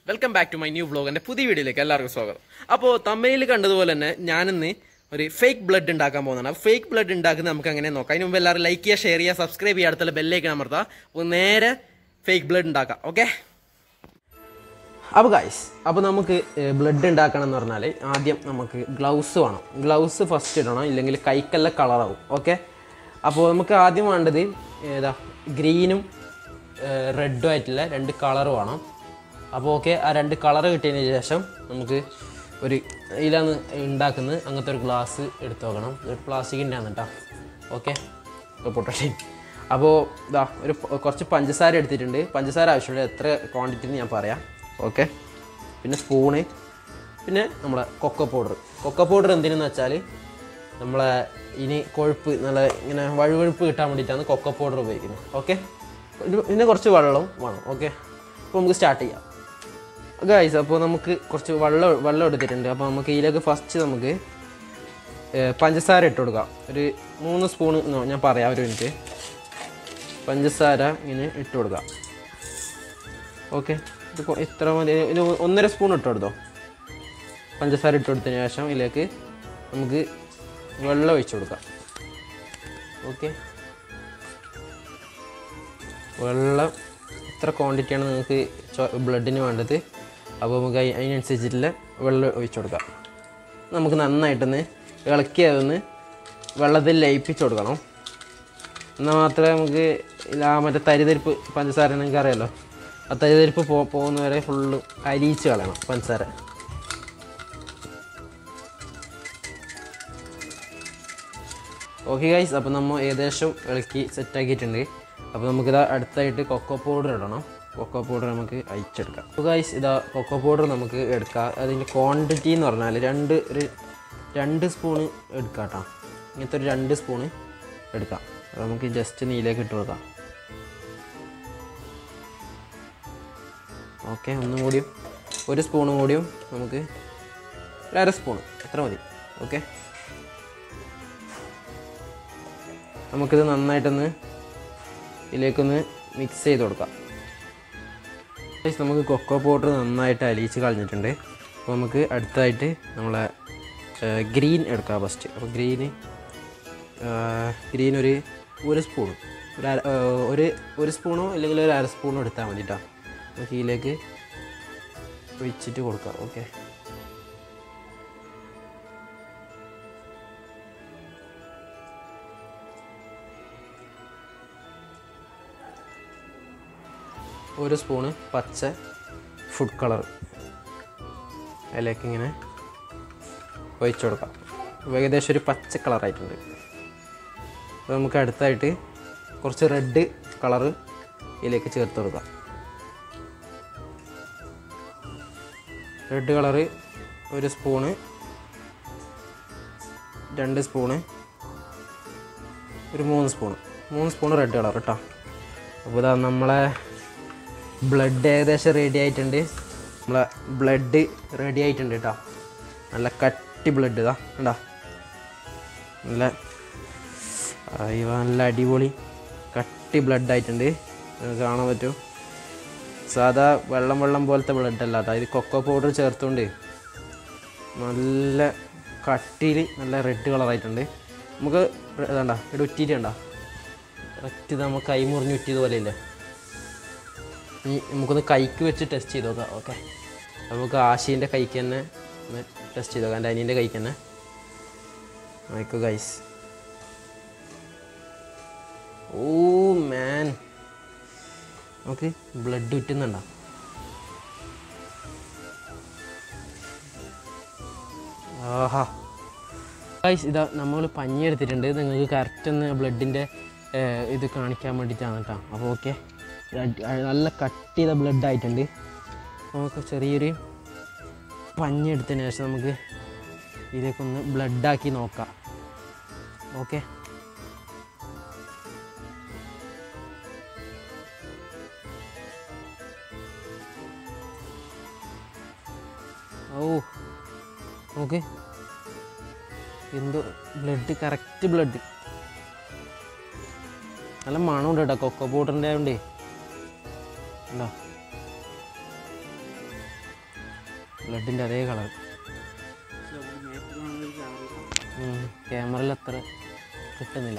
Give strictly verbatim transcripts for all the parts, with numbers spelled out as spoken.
Welcome back to my new vlog. എൻ്റെ പുതിയ വീഡിയോയിലേക്ക് എല്ലാവർക്കും സ്വാഗതം. അപ്പോൾ തമിഴിൽ കണ്ടതുപോലെ തന്നെ ഞാനിന്ന് ഒരു ഫേക്ക് ബ്ലഡ് ഉണ്ടാക്കാൻ പോകുന്നതാണ്. അപ്പോൾ ഫേക്ക് ബ്ലഡ് ഉണ്ടാക്കുന്നത് നമുക്ക് അങ്ങനെ നോക്കാം. അതിന് മുമ്പ് എല്ലാവരും ലൈക്ക് ചെയ്യുക, ഷെയർ ചെയ്യുക, സബ്സ്ക്രൈബ് ചെയ്യുക, അടുത്തുള്ള ബെല്ലേക്ക് അമർത്തുക. അപ്പോൾ നേരെ ഫേക്ക് ബ്ലഡ് ഉണ്ടാക്കാം. ഓക്കെ, അപ്പോൾ ഗൈസ്, അപ്പോൾ നമുക്ക് ബ്ലഡ് ഉണ്ടാക്കണം എന്ന് പറഞ്ഞാൽ ആദ്യം നമുക്ക് ഗ്ലൗസ് വേണം. ഗ്ലൗസ് ഫസ്റ്റ് ഇടണം, ഇല്ലെങ്കിൽ കൈക്കെല്ലാം കളറാവും. ഓക്കെ, അപ്പോൾ നമുക്ക് ആദ്യം വേണ്ടത് ഏതാ ഗ്രീനും റെഡും ആയിട്ടുള്ള രണ്ട് കളർ വേണം. അപ്പോൾ ഓക്കെ, ആ രണ്ട് കളർ കിട്ടിയതിന് ശേഷം നമുക്ക് ഒരു ഇതിലാണ് ഉണ്ടാക്കുന്നത് അങ്ങനത്തെ ഒരു ഗ്ലാസ് എടുത്ത് വെക്കണം. ഒരു പ്ലാസ്റ്റിക്കിൻ്റെ ആണ് കേട്ടോ. ഓക്കെ, പൊട്ടട്ടെ. അപ്പോൾ ഇതാ ഒരു കുറച്ച് പഞ്ചസാര എടുത്തിട്ടുണ്ട്. പഞ്ചസാര ആവശ്യമുള്ള എത്ര ക്വാണ്ടിറ്റി ഞാൻ പറയാം. ഓക്കെ, പിന്നെ സ്പൂണ്, പിന്നെ നമ്മളെ കൊക്കോ പൗഡർ. കൊക്കോ പൗഡർ എന്തിനെന്ന് വെച്ചാൽ നമ്മളെ ഇനി കൊഴുപ്പ് നല്ല ഇങ്ങനെ വഴുവഴുപ്പ് കിട്ടാൻ വേണ്ടിയിട്ടാണ് കൊക്കോ പൗഡർ ഉപയോഗിക്കുന്നത്. ഓക്കെ, പിന്നെ കുറച്ച് വെള്ളവും വേണം. ഓക്കെ, അപ്പോൾ നമുക്ക് സ്റ്റാർട്ട് ചെയ്യാം ഗൈസ്. അപ്പോൾ നമുക്ക് കുറച്ച് വെള്ളം വെള്ളം എടുത്തിട്ടുണ്ട്. അപ്പോൾ നമുക്ക് ഇതിലേക്ക് ഫസ്റ്റ് നമുക്ക് പഞ്ചസാര ഇട്ട് കൊടുക്കാം. ഒരു മൂന്ന് സ്പൂണ് ഞാൻ പറയാം, ഒരു മിനിറ്റ്. പഞ്ചസാര ഇങ്ങനെ ഇട്ട് കൊടുക്കാം. ഓക്കെ, ഇത് ഇത്ര മതി. ഇത് ഒന്നര സ്പൂൺ ഇട്ട് കൊടുത്തോ. പഞ്ചസാര ഇട്ട് കൊടുത്തതിന് ശേഷം ഇതിലേക്ക് നമുക്ക് വെള്ളം ഒഴിച്ച് കൊടുക്കാം. ഓക്കെ, വെള്ളം ഇത്ര ക്വാണ്ടിറ്റിയാണ് നിങ്ങൾക്ക് ബ്ലഡിന് വേണ്ടത്. അപ്പോൾ നമുക്ക് അതിനനുസരിച്ചിട്ടുള്ള വെള്ളം ഒഴിച്ച് കൊടുക്കാം. നമുക്ക് നന്നായിട്ടൊന്ന് ഇളക്കി അതൊന്ന് വെള്ളത്തിൽ ലയിപ്പിച്ച് കൊടുക്കണം. എന്നാൽ മാത്രമേ നമുക്ക് ആ മറ്റേ തരിതരിപ്പ് പഞ്ചസാര നിങ്ങൾക്ക് അറിയാമല്ലോ, ആ തരിതരിപ്പ് പോ പോകുന്നവരെ ഫുള്ള് അരിയിച്ച് കളയണം പഞ്ചസാര. ഓക്കെ ഗൈസ്, അപ്പോൾ നമ്മൾ ഏകദേശം ഇളക്കി സെറ്റാക്കിയിട്ടുണ്ട്. അപ്പോൾ നമുക്കിതാ അടുത്തായിട്ട് കൊക്കോ പൗഡർ ഇടണം. കൊക്കോ പൗഡർ നമുക്ക് അയച്ചെടുക്കാം. അപ്പോൾ ഗൈസ്, ഇതാ കൊക്കോ പൗഡർ നമുക്ക് എടുക്കാം. അതിൻ്റെ ക്വാണ്ടിറ്റി എന്ന് പറഞ്ഞാൽ രണ്ട് ഒരു രണ്ട് സ്പൂണ് എടുക്കാം കേട്ടോ. ഇങ്ങനത്തെ ഒരു രണ്ട് സ്പൂണ് എടുക്കാം. അത് നമുക്ക് ജസ്റ്റ് നീലേക്ക് ഇട്ട് കൊടുക്കാം. ഓക്കെ, ഒന്നും കൂടിയും ഒരു സ്പൂണും കൂടിയും നമുക്ക് ഒരു അര സ്പൂണ് എത്ര മതി. ഓക്കെ, നമുക്കിത് നന്നായിട്ടൊന്ന് ഇതിലേക്കൊന്ന് മിക്സ് ചെയ്ത് കൊടുക്കാം. നമുക്ക് കൊക്കോ പൗഡർ നന്നായിട്ട് അലിയിച്ച് കളഞ്ഞിട്ടുണ്ട്. അപ്പോൾ നമുക്ക് അടുത്തായിട്ട് നമ്മളെ ഗ്രീൻ എടുക്കാം ഫസ്റ്റ്. അപ്പോൾ ഗ്രീന് ഗ്രീൻ ഒരു ഒരു സ്പൂണ് ഒരു അര ഒരു ഒരു സ്പൂണോ അല്ലെങ്കിൽ ഒരു അര സ്പൂണോ എടുത്താൽ മതി കേട്ടോ. നമുക്ക് ഇതിലേക്ക് ഒഴിച്ചിട്ട് കൊടുക്കാം. ഓക്കെ, ഒരു സ്പൂണ് പച്ച ഫുഡ് കളർ അതിലേക്ക് ഇങ്ങനെ ഒഴിച്ചു കൊടുക്കാം. ഏകദേശം ഒരു പച്ച കളറായിട്ടുണ്ട്. അപ്പോൾ നമുക്ക് അടുത്തായിട്ട് കുറച്ച് റെഡ് കളറ് ഇതിലേക്ക് ചേർത്ത് കൊടുക്കാം. റെഡ് കളറ് ഒരു സ്പൂണ്, രണ്ട് സ്പൂണ്, ഒരു മൂന്ന് സ്പൂണ് മൂന്ന് സ്പൂണ് റെഡ് കളർ കേട്ടോ. അപ്പോൾ ഇതാ നമ്മളെ ബ്ലഡ് ഏകദേശം റെഡി ആയിട്ടുണ്ട്. നമ്മളെ ബ്ലഡ് റെഡി ആയിട്ടുണ്ട് കേട്ടോ. നല്ല കട്ടി ബ്ലഡ് ഇതാ കണ്ടോ, നല്ല നല്ല അടിപൊളി കട്ടി ബ്ലഡ് ആയിട്ടുണ്ട്. കാണാൻ പറ്റും. സാധാ വെള്ളം വെള്ളം പോലത്തെ ബ്ലഡ് അല്ല കേട്ടോ. ഇത് കൊക്കോ പൗഡർ ചേർത്തുകൊണ്ട് നല്ല കട്ടിയിൽ നല്ല റെഡ് കളറായിട്ടുണ്ട്. നമുക്ക് ഇതാണ്ട ഇവിടെ ഉറ്റിയിട്ട് കണ്ടോ, കറക്റ്റ് നമുക്ക് കൈ മുറിഞ്ഞ് ഉറ്റിയതുപോലെ ഇല്ലേ. ഇനി നമുക്കൊന്ന് കൈക്ക് വെച്ച് ടെസ്റ്റ് ചെയ്ത് നോക്കാം. ഓക്കെ, നമുക്ക് ആശീൻ്റെ കൈക്ക് തന്നെ ഒന്ന് ടെസ്റ്റ് ചെയ്ത് നോക്കാം. എൻ്റെ അനിയൻ്റെ കൈക്ക് തന്നെ നോക്കൂ ഗൈസ്. ഓ മാൻ, നമുക്ക് ബ്ലഡ് ഉറ്റുന്നുണ്ടോ. ആഹാ ഗൈസ്, ഇതാ നമ്മൾ പഞ്ഞി എടുത്തിട്ടുണ്ട്. നിങ്ങൾക്ക് കറക്റ്റ് ഒന്ന് ബ്ലഡിൻ്റെ ഇത് കാണിക്കാൻ വേണ്ടിയിട്ടാണ് കേട്ടോ. അപ്പോൾ ഓക്കെ, നല്ല കട്ട് ചെയ്ത ബ്ലഡ് ആയിട്ടുണ്ട്. നമുക്ക് ചെറിയൊരു പഞ്ഞി എടുത്തതിന് ശേഷം നമുക്ക് ഇതിലേക്കൊന്ന് ബ്ലഡാക്കി നോക്കാം. ഓക്കെ, ഓ നമുക്ക് എന്തോ ബ്ലഡ്, കറക്റ്റ് ബ്ലഡ്. നല്ല മണമുണ്ട് കേട്ടോ കൊക്കോ പൗഡറിൻ്റെ ആയതുകൊണ്ടേ. ഉണ്ടോ, ബ്ലഡിൻ്റെ അതേ കളർ. ക്യാമറയിൽ അത്ര കിട്ടുന്നില്ല.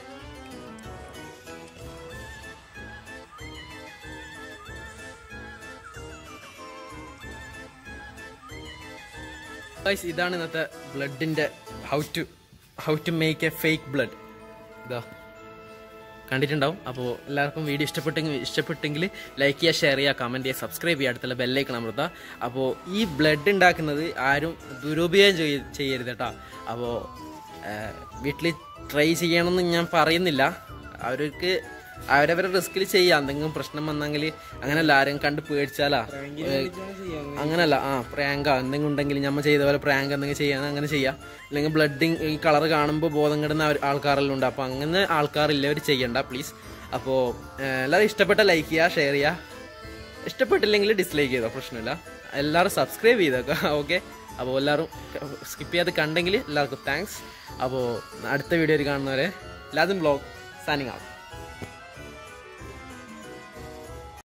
ഇതാണ് ഇന്നത്തെ ബ്ലഡിൻ്റെ how to how to make a fake blood. ഇതാ കണ്ടിട്ടുണ്ടാവും. അപ്പോൾ എല്ലാവർക്കും വീഡിയോ ഇഷ്ടപ്പെട്ടെങ്കിൽ ഇഷ്ടപ്പെട്ടെങ്കിൽ ലൈക്ക് ചെയ്യുക, ഷെയർ ചെയ്യുക, കമൻറ്റ് ചെയ്യുക, സബ്സ്ക്രൈബ് ചെയ്യുക, അടുത്തുള്ള ബെല്ലൈക്കൺ അമർത്തുക. അപ്പോൾ ഈ ബ്ലഡ് ഉണ്ടാക്കുന്നത് ആരും ദുരുപയോഗം ചെയ്യ ചെയ്യരുത് കേട്ടോ. അപ്പോൾ വീട്ടിൽ ട്രൈ ചെയ്യണമെന്ന് ഞാൻ പറയുന്നില്ല. അവർക്ക് അവരവരെ റിസ്കിൽ ചെയ്യാം. എന്തെങ്കിലും പ്രശ്നം വന്നെങ്കിൽ അങ്ങനെയല്ല, ആരും കണ്ട് പേടിച്ചാലാ അങ്ങനല്ല. ആ പ്രാങ്കാ എന്തെങ്കിലും ഉണ്ടെങ്കിൽ നമ്മൾ ചെയ്ത പോലെ പ്രാങ്ക് എന്തെങ്കിലും ചെയ്യാൻ അങ്ങനെ ചെയ്യാം. അല്ലെങ്കിൽ ബ്ലഡ് ഈ കളർ കാണുമ്പോൾ ബോധം കെടുന്ന ആൾക്കാരെല്ലാം ഉണ്ട്. അപ്പോൾ അങ്ങനെ ആൾക്കാരില്ലവർ ചെയ്യണ്ട പ്ലീസ്. അപ്പോൾ എല്ലാവരും ഇഷ്ടപ്പെട്ട ലൈക്ക് ചെയ്യുക, ഷെയർ ചെയ്യുക, ഇഷ്ടപ്പെട്ടില്ലെങ്കിൽ ഡിസ്ലൈക്ക് ചെയ്തോ, പ്രശ്നമില്ല. എല്ലാവരും സബ്സ്ക്രൈബ് ചെയ്തേക്കുക. ഓക്കെ, അപ്പോൾ എല്ലാവരും സ്കിപ്പ് ചെയ്യാതെ കണ്ടെങ്കിൽ എല്ലാവർക്കും താങ്ക്സ്. അപ്പോൾ അടുത്ത വീഡിയോയിൽ കാണുന്നവരെ എല്ലാതും ബ്ലോഗ് സൈനിങ് ഔട്ട്.